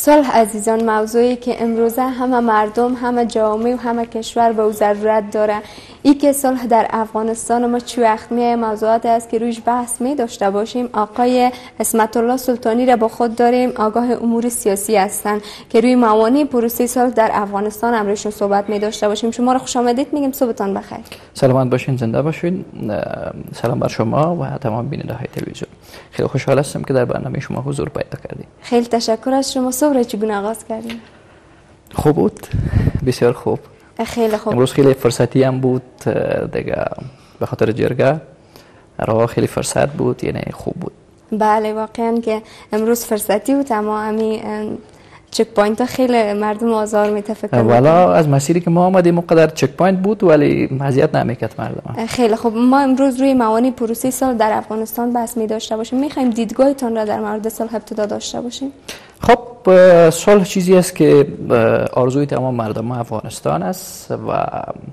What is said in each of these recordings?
صلح عزیزان موضوعی که امروزه همه مردم، همه جامعه و همه کشور به او ضرورت داره. ای که صلح در افغانستان ما چی وقت میه موضوعاتی است که رویش بحث می داشته باشیم. آقای اسمت الله سلطانی را با خود داریم، آگاه امور سیاسی هستند که روی موانع پروسه صلح در افغانستان امروز صحبت می داشته باشیم. شما را خوش آمدید میگیم، صبحتان بخیر. سلامت باشین، زنده باشین. سلام بر شما و تمام بیننده های تلویزیون. خیلی خوشحال هستم که در برنامه شما حضور پیدا کردیم. خیلی تشکر از شما. صبح چگونه آغاز کردیم؟ خوب بود، بسیار خوب. خیلی خوب. امروز خیلی فرصتی هم بود دیگه، به خاطر جرگه راه خیلی فرصت بود، یعنی خوب بود. بله واقعا که امروز فرصتی بود، اما همین چک پوینت ها خیلی مردم آزار میتفکر. والا از مسیری که ما آمدیم مقدر چک پوینت بود ولی اذیت نمیکرد مردم. خیلی خوب. ما امروز روی موانع پروسه صلح در افغانستان بحث می داشته باشیم. میخوایم دیدگاهتان را در مورد صلح ابتدا داشته باشیم. خب صلح چیزی است که آرزوی تمام مردم افغانستان است و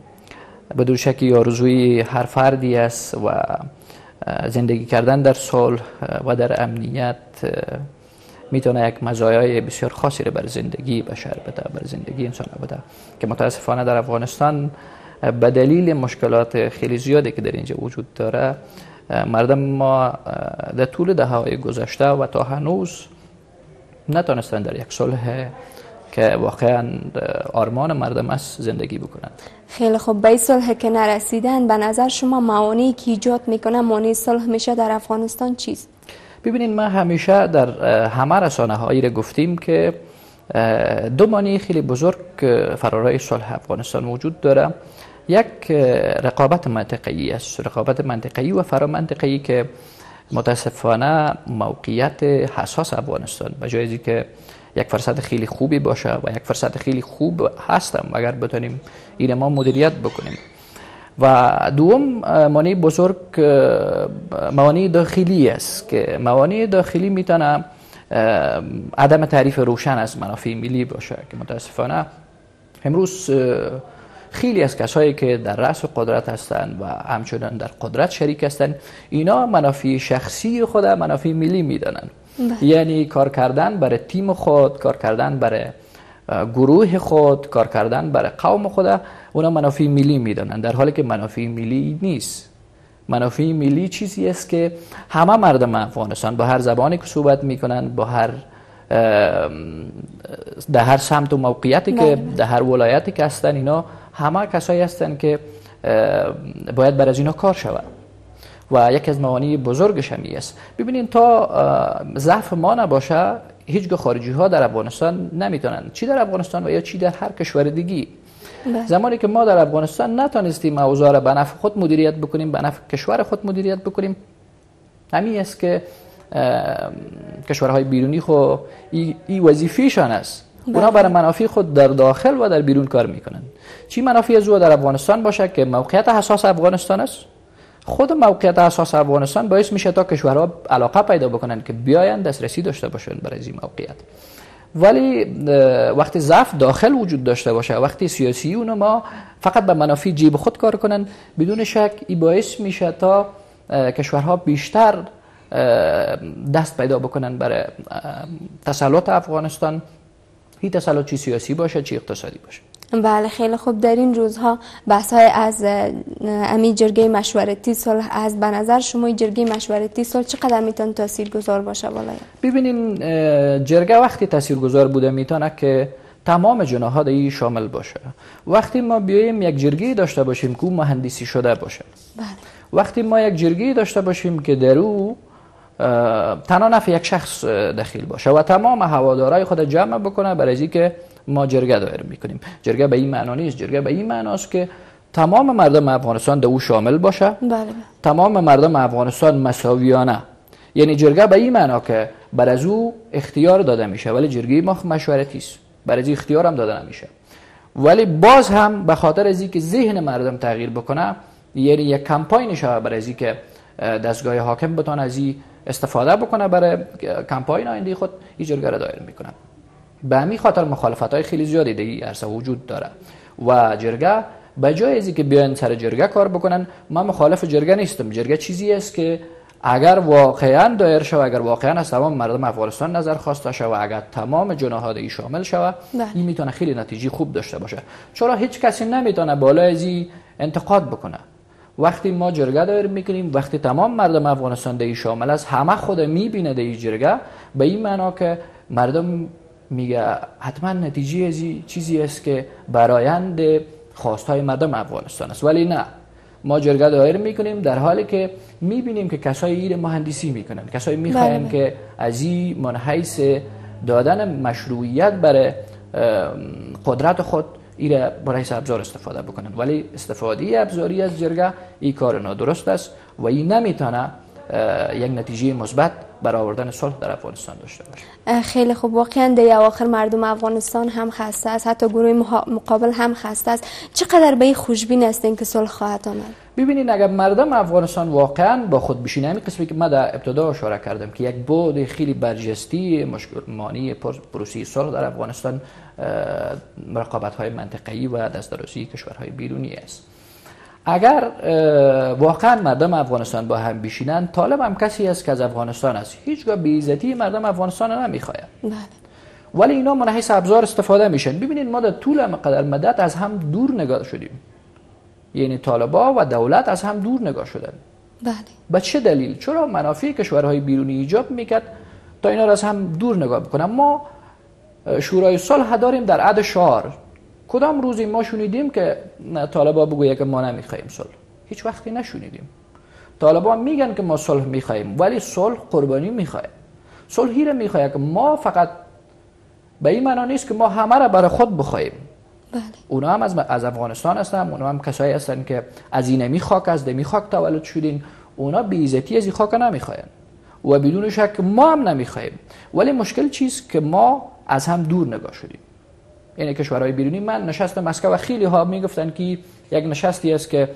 بدون شکی آرزوی هر فردی است و زندگی کردن در صلح و در امنیت میتونه یک مزایای بسیار خاصی رو بر زندگی بشر بده، بر زندگی انسان بده که متاسفانه در افغانستان به دلیل مشکلات خیلی زیادی که در اینجا وجود داره مردم ما در طول دهه‌های گذشته و تا هنوز نتونستن در یک صلح که واقعا آرمان مردم است زندگی بکنند. خیلی خوب. به صلح که نرسیدن، به نظر شما موانعی که ایجاد میکنه مانع صلح میشه در افغانستان چیست؟ ببینید ما همیشه در همه رسانه هایی را گفتیم که دو مانع خیلی بزرگ فرارای صلح افغانستان وجود داره. یک رقابت منطقه‌ای است، رقابت منطقه‌ای و فرامنطقه‌ای که متاسفانه موقعیت حساس افغانستان به جای که یک فرصت خیلی خوبی باشه و یک فرصت خیلی خوب هستم اگر بتونیم این ما مدیریت بکنیم. و دوم مانع بزرگ موانع داخلی است که موانع داخلی میتونه عدم تعریف روشن از منافع ملی باشه که متاسفانه امروز خیلی از کسایی که در رأس قدرت هستند و همچنان در قدرت شریک هستند اینا منافع شخصی خود منافع ملی میدانن. یعنی کار کردن برای تیم خود، کار کردن برای گروه خود، کار کردن برای قوم خود، اونا منافع ملی میدانن، در حالی که منافع ملی نیست. منافع ملی چیزی است که همه مردم افغانستان با هر زبانی که صحبت میکنن، با هر در هر سمت و موقعیتی که در هر ولایتی که هستن، اینا همه کسایی هستن که باید بر از اینا کار شود و یکی از موانع بزرگش همی است. ببینید تا ضعف ما نباشه هیچگاه خارجی ها در افغانستان نمیتونن، چی در افغانستان و یا چی در هر کشور دیگی. زمانی که ما در افغانستان نتونستیم اوضاع را به نفع خود مدیریت بکنیم، به نفع کشور خود مدیریت بکنیم، همین است که کشورهای بیرونی خو این وظیفه‌شان است. اونا برای منافع خود در داخل و در بیرون کار میکنن. چی منافع از او در افغانستان باشه که موقعیت حساس افغانستان است. خود موقعیت حساس افغانستان باعث میشه تا کشورها علاقه پیدا بکنن که بیاین دسترسی داشته باشن برای این موقعیت. ولی وقتی ضعف داخل وجود داشته باشه، وقتی سیاسی اونو ما فقط به منافع جیب خود کار کنن، بدون شک این باعث میشه تا کشورها بیشتر دست پیدا بکنن برای تسلط افغانستان، هی تسلط چی سیاسی باشه چی اقتصادی باشه. بله خیلی خوب. در این روزها بحث های از امی جرگه مشورتی صلح از، به نظر شما جرگه مشورتی صلح چقدر میتونه تاثیرگذار باشه بالای؟ ببینین جرگه وقتی تاثیرگذار بوده میتونه که تمام جناحات ای شامل باشه. وقتی ما بیایم یک جرگه داشته باشیم که مهندسی شده باشه، بله. وقتی ما یک جرگه داشته باشیم که در او تنها نفع یک شخص دخیل باشه و تمام هوادارای خود جمع بکنه برای اینکه ما جرگه دایر میکنیم. جرگه به این معنا نیست، جرگه به این معناست که تمام مردم افغانستان در او شامل باشه. بله. تمام مردم افغانستان مساویانه. یعنی جرگه به این معنا که بر از او اختیار داده میشه، ولی جرگه ما مشورتی است، بر از اختیار هم داده نمیشه. ولی باز هم به خاطر از اینکه ذهن مردم تغییر بکنه، یعنی یک کمپاین شه برای اینکه دستگاه حاکم بتونه از این استفاده بکنه برای کمپاین آینده خود، این جرگه را دایر میکنه. به همین خاطر مخالفت‌های خیلی زیادی در این عرصه وجود داره و جرگه به جای از اینکه بیان سر جرگه کار بکنن، من مخالف جرگه نیستم. جرگه چیزی است که اگر واقعا دایر شود، اگر واقعا از تمام مردم افغانستان نظر خواسته شود، اگر تمام جناحات ای شامل شود، این میتونه خیلی نتیجه خوب داشته باشه. چرا هیچ کسی نمیتونه بالای از این انتقاد بکنه. وقتی ما جرگه دایر میکنیم، وقتی تمام مردم افغانستان در شامل است، همه خود میبینه در این جرگه، به این معنا که مردم میگه حتما نتیجه از چیزی است که برآیند خواستهای مردم افغانستان است. ولی نه، ما جرگه دایر میکنیم در حالی که میبینیم که کسایی این مهندسی میکنن، کسایی میخواین که از این من حیث دادن مشروعیت برای قدرت خود ایره برای ابزار استفاده بکنن. ولی استفاده ابزاری از جرگه این کار نادرست است و این نمیتونه یک نتیجه مثبت برای آوردن صلح در افغانستان داشته باشه. خیلی خوب. واقعا در اواخر مردم افغانستان هم خسته است، حتی گروه مقابل هم خسته است. چقدر به این خوشبین هستین که صلح خواهد آمد؟ ببینید، اگر مردم افغانستان واقعا با خود بشینه، همین قسمی که ما در ابتدا اشاره کردم که یک بعد خیلی برجسته مشکل مانی پروسه صلح در افغانستان رقابت‌های منطقه‌ای و دسترسی کشورهای بیرونی است. اگر واقعا مردم افغانستان با هم بشینن، طالب هم کسی است که از افغانستان است، هیچگاه بی‌عزتی مردم افغانستان نمیخواد. بله. ولی اینا من حیث ابزار استفاده میشن. ببینید، ما در طول قدر مدت از هم دور نگاه شدیم، یعنی طالبا و دولت از هم دور نگاه شدن. بله. به چه دلیل؟ چرا منافع کشورهای بیرونی ایجاب میکرد تا اینا را از هم دور نگاه بکنن. ما شورای صلح داریم در عهد شعار. کدام روزی ما شنیدیم که طالبا بگوید که ما نمیخوایم صلح؟ هیچ وقتی نشنیدیم. طالبا میگن که ما صلح میخوایم، ولی صلح قربانی میخواد. صلحی را میخواد که ما فقط به این معنا نیست که ما همه را برای خود بخوایم. بله. اونا هم از افغانستان هستن، اونا هم کسایی هستن که از این خاک، از دمی خاک تولد شدین. اونا بی‌عزتی از این خاک نمیخواین و بدون شک ما هم نمیخوایم. ولی مشکل چیست که ما از هم دور نگاه شدیم. یعنی کشورهای بیرونی، من نشست مسکو و خیلی ها میگفتن که یک نشستی است که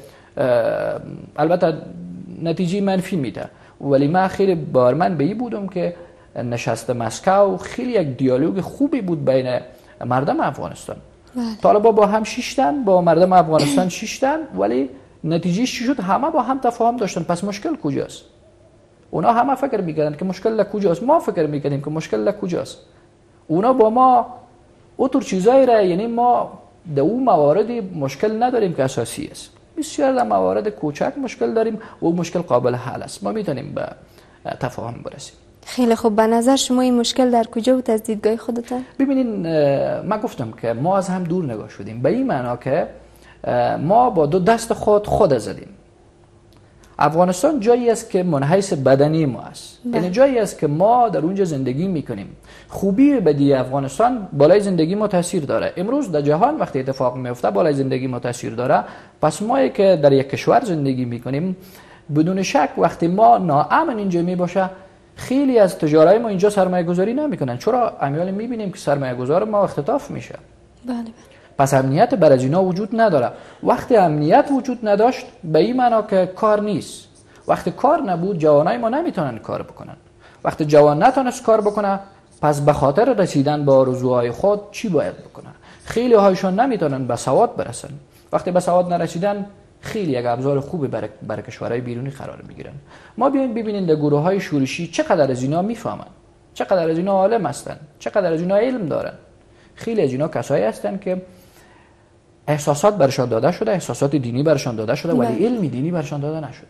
البته نتیجه منفی میده، ولی من خیلی بارمن به این بودم که نشست مسکو خیلی یک دیالوگ خوبی بود بین مردم افغانستان. طالبا با هم شیشتن، با مردم افغانستان شیشتن، ولی نتیجه چی شد؟ همه با هم تفاهم داشتن. پس مشکل کجاست؟ اونا همه فکر میکردن که مشکل کجاست، ما فکر میکردیم که مشکل کجاست. اونا با ما اوتر چیزایی را، یعنی ما در اون مواردی مشکل نداریم که اساسی است. بسیار در موارد کوچک مشکل داریم و اون مشکل قابل حل است. ما میتونیم به تفاهم برسیم. خیلی خوب. به نظر شما این مشکل در کجا بود از دیدگاه خودتان؟ ببینین، من گفتم که ما از هم دور نگاه شدیم، به این معنا که ما با دو دست خود زدیم. افغانستان جایی است که منحیث بدنی ما است، یعنی جایی است که ما در اونجا زندگی میکنیم. خوبی بدی افغانستان بالای زندگی ما تاثیر داره. امروز در جهان وقتی اتفاق میفته بالای زندگی ما تاثیر داره. پس ما که در یک کشور زندگی میکنیم، بدون شک وقتی ما ناامن اینجا میباشه، خیلی از تجارای ما اینجا سرمایه گذاری نمیکنن. چرا؟ امیال میبینیم که سرمایه گذار ما اختطاف میشه. بله. پس امنیت برای اینا وجود نداره. وقتی امنیت وجود نداشت، به این معنا که کار نیست. وقتی کار نبود، جوانای ما نمیتونن کار بکنن. وقتی جوان نتونست کار بکنه، پس به خاطر رسیدن به آرزوهای خود چی باید بکنه؟ خیلی هایشون نمیتونن به سواد برسن. وقتی به سواد نرسیدن، خیلی یک ابزار خوبی برای کشورهای بیرونی قرار میگیرن. ما بیاین ببینید در گروه‌های شورشی چقدر از اینا میفهمن، چقدر از اینا عالم هستن، چقدر از اینا علم دارن. خیلی از اینا کسایی هستن که احساسات برشان داده شده، احساسات دینی برشان داده شده، ولی علم دینی برشان داده نشده.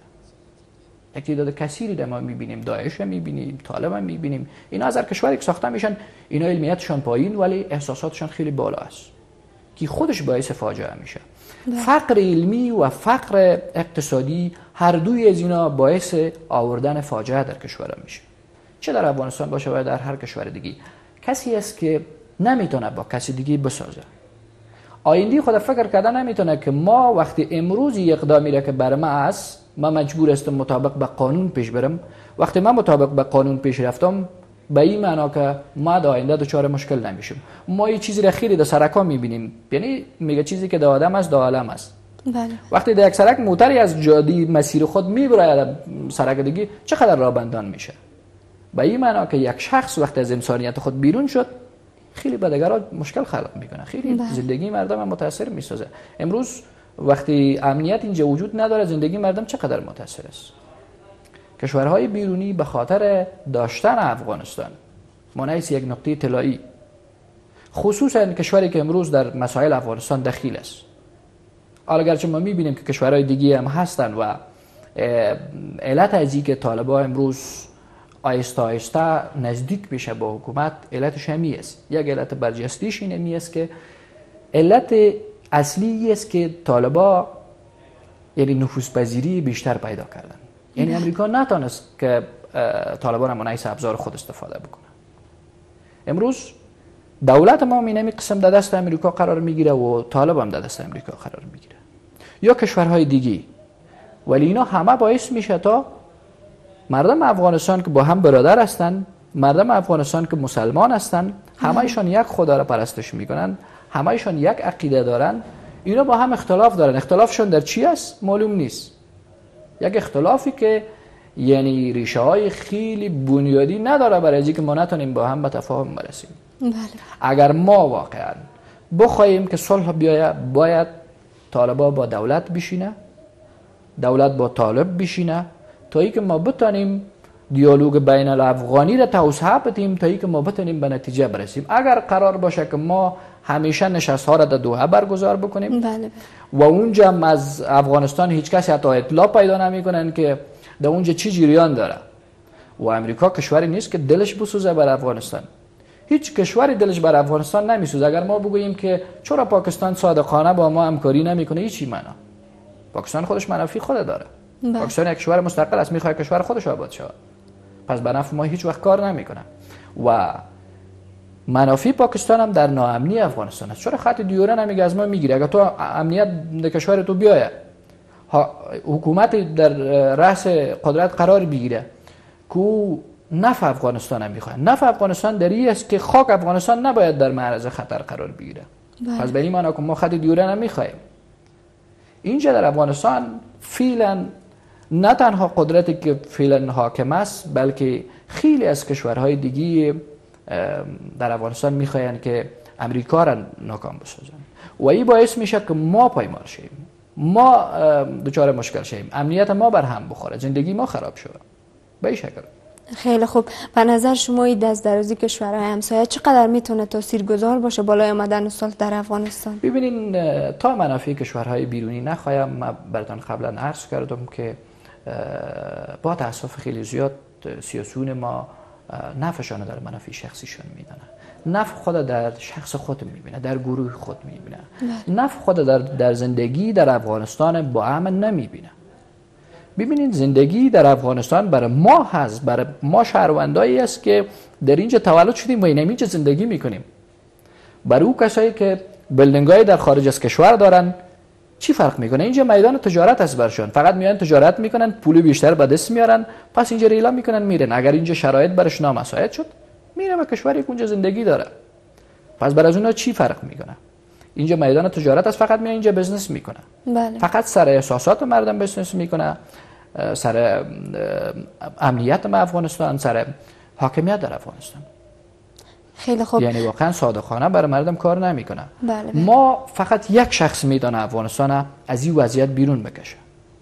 یک تعداد کثیری در ما میبینیم، داعش میبینیم، طالب میبینیم. اینا از هر کشوری که ساخته میشن، اینا علمیتشان پایین ولی احساساتشان خیلی بالا است که خودش باعث فاجعه میشه. فقر علمی و فقر اقتصادی، هر دوی از اینا باعث آوردن فاجعه در کشور میشه. چه در افغانستان باشه و در هر کشور دیگه. کسی است که نمیتونه با کسی دیگه بسازه. آینده خود فکر کرده نمیتونه که ما وقتی امروز اقدامی را که بر ما است، ما مجبور هستم مطابق به قانون پیش برم. وقتی من مطابق به قانون پیش رفتم، به این معنا که ما در آینده دچار مشکل نمیشیم. ما یه چیزی را خیلی در سرکا میبینیم، یعنی میگه چیزی که در آدم است در عالم است. بله. وقتی در یک سرک موتری از جاده مسیر خود میبره سرک دیگه، چقدر راه میشه. به این معنا که یک شخص وقتی از انسانیت خود بیرون شد، خیلی به دیگران مشکل خلق میکنه، خیلی زندگی مردم هم متاثر میسازه. امروز وقتی امنیت اینجا وجود نداره، زندگی مردم چقدر متاثر است. کشورهای بیرونی به خاطر داشتن افغانستان منعکس یک نقطه طلایی، خصوصا کشوری که امروز در مسائل افغانستان دخیل است. حالا گرچه ما میبینیم که کشورهای دیگه هم هستن و علت از اینکه طالبان امروز آیسته آیسته نزدیک بشه با حکومت علتش همی است. یک علت برجستیش اینمی است که علت اصلی است که طالبان یعنی نفوذپذیری بیشتر پیدا کردن. یعنی امریکا نتونست که طالبان را منعکس ابزار خود استفاده بکنه. امروز دولت ما اینمی قسم در دست امریکا قرار میگیره و طالب هم در دست امریکا قرار میگیره یا کشورهای دیگی، ولی اینا همه باعث میشه تا مردم افغانستان که با هم برادر هستن، مردم افغانستان که مسلمان هستن، همه‌شان یک خدا را پرستش میکنن، همه‌شان یک عقیده دارن، اینا با هم اختلاف دارن. اختلافشون در چی است معلوم نیست. یک اختلافی که یعنی ریشه های خیلی بنیادی نداره برای اینکه ما نتونیم با هم به تفاهم برسیم. بله. اگر ما واقعا بخوایم که صلح بیاید، باید طالبا با دولت بشینه، دولت با طالب بشینه، تا ای که ما بتونیم دیالوگ بین الافغانی را توسعه بدیم، تا ای که ما بتونیم به نتیجه برسیم. اگر قرار باشه که ما همیشه نشست ها را در دوحه برگزار بکنیم، بله. و اونجا از افغانستان هیچ کسی حتی اطلاع پیدا نمیکنن که در اونجا چی جریان داره، و امریکا کشوری نیست که دلش بسوزه بر افغانستان. هیچ کشوری دلش بر افغانستان نمیسوزه. اگر ما بگوییم که چرا پاکستان صادقانه با ما همکاری نمیکنه، هیچی معنا. پاکستان خودش منافع خود داره. پاکستان یک کشور مستقل است، میخواد کشور خودش آباد شه، پس به نفع ما هیچ وقت کار نمیکنه. و منافع پاکستان هم در ناامنی افغانستان است. چرا خط دیوره نمیگه از ما میگیره؟ اگر تو امنیت در کشور تو بیاید، حکومت در رأس قدرت قرار بگیره که نفع افغانستان هم میخواد، نفع افغانستان در این است که خاک افغانستان نباید در معرض خطر قرار بگیره. پس به این معنی که ما خط دیوره نمیخوایم. اینجا در افغانستان فعلا نه تنها قدرتی که فعلا حاکم است، بلکه خیلی از کشورهای دیگه در افغانستان میخواین که امریکا را ناکام بسازن و این باعث میشه که ما پایمال شیم، ما دچار مشکل شیم، امنیت ما بر هم بخوره، زندگی ما خراب شده. به این شکل. خیلی خوب. به نظر شما این دست درازی کشورهای همسایه چقدر میتونه تاثیرگذار باشه بالای آمدن صلح در افغانستان؟ ببینین، تا منافع کشورهای بیرونی نخوایم، ما براتون قبلا عرض کردم که با تاسف خیلی زیاد سیاسیون ما نفعشان در منافع شخصیشون میدونن، نفع خود در شخص خود میبینه، در گروه خود میبینه، نفع خود در زندگی در افغانستان با امن نمیبینه. ببینید زندگی در افغانستان برای ما هست، برای ما شهروندایی است که در اینجا تولد شدیم و اینجا زندگی میکنیم. برای او کسایی که بلدنگای در خارج از کشور دارن چی فرق میکنه؟ اینجا میدان تجارت است برشون، فقط میان تجارت میکنن، پول بیشتر به دست میارن، پس اینجا ریلا میکنن میرن. اگر اینجا شرایط برش نامساعد شد میره به کشوری که اونجا زندگی داره. پس برای از اونها چی فرق میکنه؟ اینجا میدان تجارت است، فقط میان اینجا بزنس میکنه. بله. فقط سر احساسات مردم بزنس میکنه، سر امنیت افغانستان، سر حاکمیت در افغانستان. خیلی خوب. یعنی واقعا صادقانه برای مردم کار نمیکنه. بله. ما فقط یک شخص میدونه افغانستان از این وضعیت بیرون بکشه.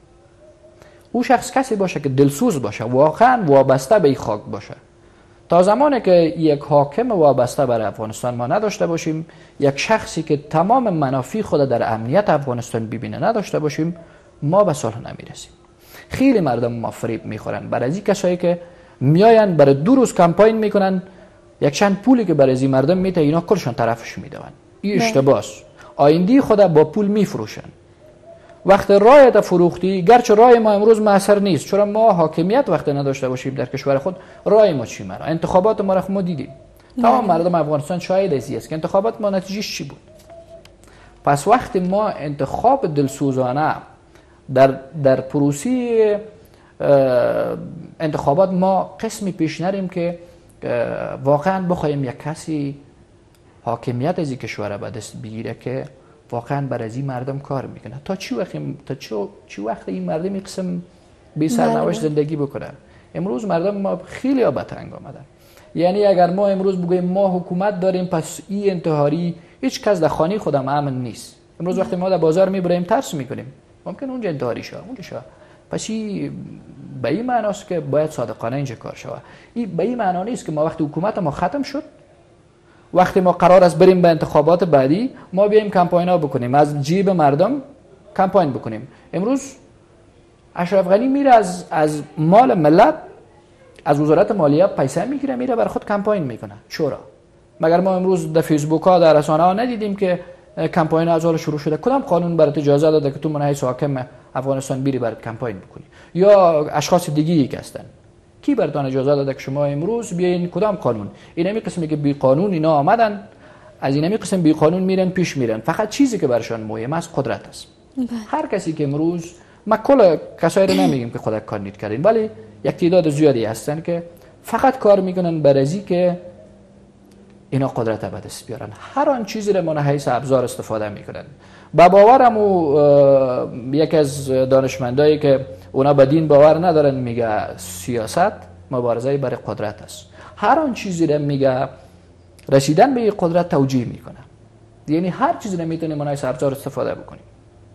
او شخص کسی باشه که دلسوز باشه، واقعا وابسته به این خاک باشه. تا زمانی که یک حاکم وابسته برای افغانستان ما نداشته باشیم، یک شخصی که تمام منافع خود در امنیت افغانستان ببینه نداشته باشیم، ما به صلح نمیرسیم. خیلی مردم ما فریب میخورن برای این کسایی که میاین برای 2 روز کمپاین میکنن، یک چند پولی که برای این مردم میده اینا کلشون طرفش میدون. این اشتباهه. آیندی خود با پول میفروشن. وقت رایت فروختی، گرچه رای ما امروز موثر نیست، چون ما حاکمیت وقت نداشته باشیم در کشور خود، رای ما چی مرا؟ انتخابات ما را ما دیدیم. تمام مردم افغانستان شاهد از این است که انتخابات ما نتیجهش چی بود. پس وقتی ما انتخاب دلسوزانه در پروسی انتخابات ما قسمی پیش نریم که واقعا بخوایم یک کسی حاکمیت از این کشور به دست بگیره که واقعا برای این مردم کار میکنه. تا چی وقت این مردم این قسم بی سرنوشت زندگی بکنه؟ امروز مردم ما خیلی به تنگ آمدن. یعنی اگر ما امروز بگوییم ما حکومت داریم، پس این انتحاری، هیچ کس در خانه خودم امن نیست. امروز وقتی ما در بازار میبریم ترس میکنیم، ممکن اونجا انتحاری شه، اونجا شه. پس این به این معناست که باید صادقانه اینجا کار شود. این به این معنا نیست که ما وقتی حکومت ما ختم شد، وقتی ما قرار است بریم به انتخابات بعدی، ما بیایم کمپاین بکنیم، از جیب مردم کمپاین بکنیم. امروز اشرف غنی میره از مال ملت، از وزارت مالیه پیسه میگیره، میره برای خود کمپاین میکنه. چرا؟ مگر ما امروز در فیسبوک ها، در رسانه ها ندیدیم که کمپاین از حال شروع شده؟ کدام قانون برات اجازه داده که تو من حیث حاکم افغانستان بیری برات کمپاین بکنی؟ یا اشخاص دیگه ای که هستن، کی براتون اجازه داده که شما امروز بیاین؟ کدام قانون؟ اینمی قسمی که بی قانون اینا آمدن، از اینمی قسم بی قانون میرن پیش میرن. فقط چیزی که برشان مهم است قدرت است. هر کسی که امروز، ما کل کسایی رو نمیگیم که خودک کار نید کردین، ولی یک تعداد زیادی هستن که فقط کار میکنن برای که اینا قدرت به دست بیارن. هر آن چیزی رو من حیث ابزار استفاده میکنن. با باورم یک از دانشمندایی که اونا به دین باور ندارن میگه سیاست مبارزه برای قدرت است. هر آن چیزی رو میگه رسیدن به قدرت توجیه میکنه. یعنی هر چیزی رو میتونیم من حیث ابزار استفاده بکنیم.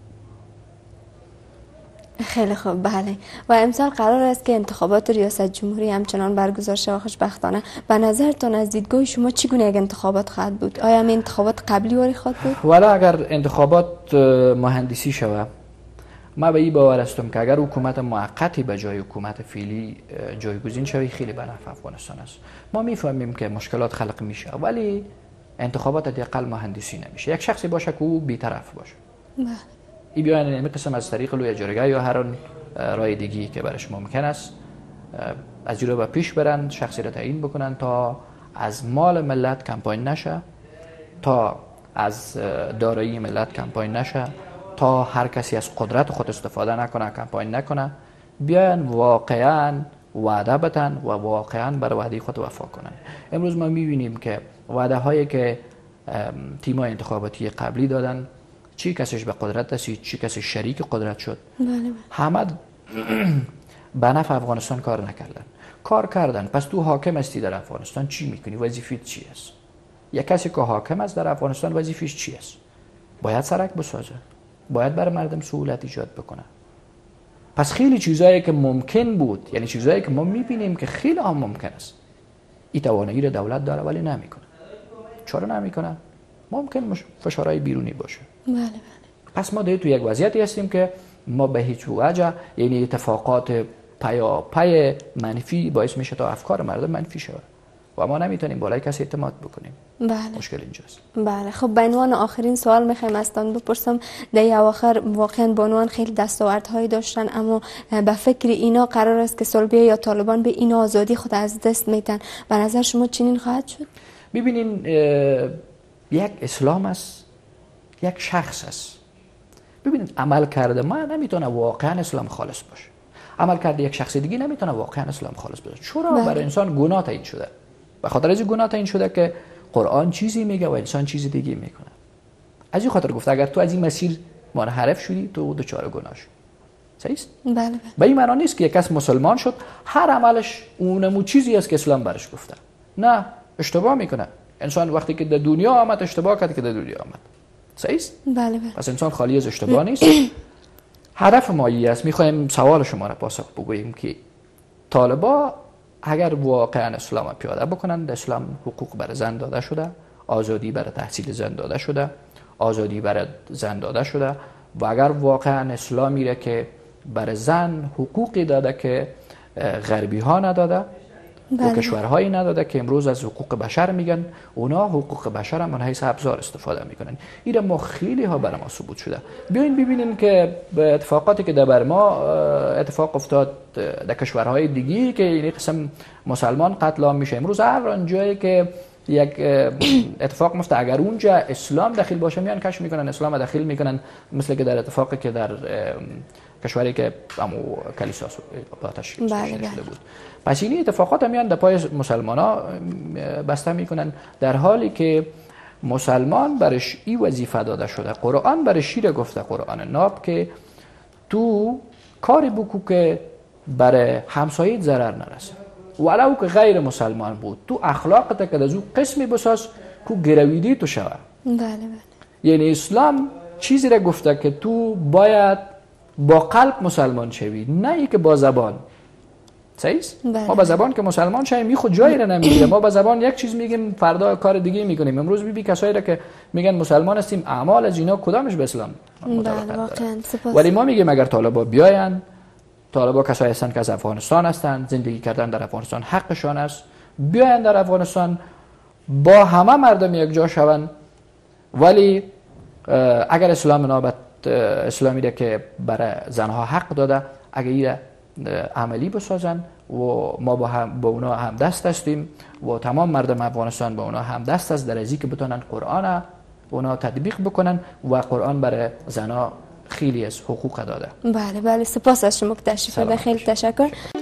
خیلی خوب، بله. و امسال قرار است که انتخابات ریاست جمهوری همچنان برگزار شود. خوشبختانه به نظرتان از دیدگاه شما چگونه یک انتخابات خواهد بود؟ آیا این انتخابات قبلی واری خواهد بود؟ والا اگر انتخابات مهندسی شود، ما به این باور هستم که اگر حکومت موقتی به جای حکومت فعلی جایگزین شود، خیلی به نفع افغانستان است. ما میفهمیم که مشکلات خلق میشه، ولی انتخابات حداقل مهندسی نمیشه. یک شخصی باشه که او بی‌طرف باشه. بله. این بیان این قسم از طریق لوی جرگه یا هر راه دیگی که برش ممکن است از جلو به پیش برن، شخصی را تعیین بکنن تا از مال ملت کمپاین نشه، تا از دارایی ملت کمپاین نشه، تا هر کسی از قدرت خود استفاده نکنه کمپاین نکنه. بیان واقعا وعده بدن و واقعا بر وعده خود وفا کنن. امروز ما میبینیم که وعده هایی که تیم‌های انتخاباتی قبلی دادن، چی کسیش به قدرت رسید، چی کسی شریک قدرت شد، همه به نفع افغانستان کار نکردن. کار کردن. پس تو حاکم هستی در افغانستان، چی میکنی؟ وظیفت چی است؟ یک کسی که حاکم است در افغانستان وظیفش چی است؟ باید سرک بسازه، باید برای مردم سهولت ایجاد بکنه. پس خیلی چیزایی که ممکن بود، یعنی چیزایی که ما میبینیم که خیلی هم ممکن است، این توانایی رو دولت داره ولی نمیکنه. چرا نمیکنه؟ ممکن فشارهای بیرونی باشه. بله. پس ما دیگه تو یک وضعیتی هستیم که ما به هیچ وجه، یعنی اتفاقات پیاپی منفی باعث میشه تا افکار مردم منفی شود و ما نمیتونیم بالای کسی اعتماد بکنیم. بله. مشکل اینجاست. بله. خب به عنوان آخرین سوال میخوایم ازتان بپرسم، در اواخر واقعا بانوان خیلی دستاوردهایی داشتن، اما به فکر اینا قرار است که سلبیه یا طالبان به این آزادی خود از دست میدن. به نظر شما چنین خواهد شد؟ ببینین، یک اسلام است، یک شخص است. ببینید عمل کرده ما نمیتونه واقعا اسلام خالص باشه. عمل کرده یک شخص دیگه نمیتونه واقعا اسلام خالص باشه. چرا؟ برای انسان گناه تعیین شده. به خاطر از گناه تعیین شده که قرآن چیزی میگه و انسان چیزی دیگه میکنه. از این خاطر گفته اگر تو از این مسیر منحرف شدی تو دچار گناه شدی. صحیح است؟ بله. به این معنی نیست که یک کس مسلمان شد هر عملش اونمو چیزی است که اسلام برش گفته. نه، اشتباه میکنه. انسان وقتی که در دنیا آمد اشتباه کرد که در دنیا آمد. صحیح است؟ بله. پس انسان خالی از اشتباه نیست. هدف ما است، میخوایم سوال شما را پاسخ بگوییم که طالبا اگر واقعا اسلام پیاده بکنن، در اسلام حقوق بر زن داده شده، آزادی برای تحصیل زن داده شده، آزادی برای زن داده شده، و اگر واقعا اسلامی را که بر زن حقوقی داده که غربی ها نداده و کشورهایی نداده که امروز از حقوق بشر میگن، اونا حقوق بشر هم من حیث ابزار استفاده میکنن. این ما خیلی ها بر ما ثبوت شده. بیاین ببینیم که به اتفاقاتی که در ما اتفاق افتاد در کشورهای دیگی که این قسم مسلمان قتل عام میشه. امروز هر جایی که یک اتفاق میفته اگر اونجا اسلام داخل باشه میان کش میکنن، اسلام داخل میکنن، مثل که در اتفاقی که در کشوری که همو کلیسا آتش شده بود. پس این اتفاقات میان در پای مسلمان ها بسته میکنن، در حالی که مسلمان برش این وظیفه داده شده. قرآن برش شیر گفته، قرآن ناب، که تو کاری بکو که برای همسایت ضرر نرسه، ولو که غیر مسلمان بود. تو اخلاقت که دزو قسمی بساز که گرویدی تو شوه. بله. یعنی اسلام چیزی را گفته که تو باید با قلب مسلمان شوی، نه ای که با زبان. صحیح است؟ بله. ما به زبان که مسلمان شیم خود جایی را نمیگیره. ما به زبان یک چیز میگیم فردا کار دیگه میکنیم. امروز ببین کسایی را که میگن مسلمان هستیم اعمال از اینا کدامش به اسلام مطابقت داره؟ ولی ما میگیم اگر طالبا بیاین، طالبا کسایی هستند که از افغانستان هستند، زندگی کردن در افغانستان حقشان است، بیاین در افغانستان با همه مردم یک جا شوند. ولی اگر اسلام نابت اسلامی را که برای زنها حق داده اگر این عملی بسازن و ما با اونا هم دست هستیم و تمام مردم افغانستان با اونا هم دست است در ازی که بتونن قرآن اونا تطبیق بکنن و قرآن برای زنها خیلی از حقوق داده. بله سپاس از شما که تشریف دادید. خیلی تشکر.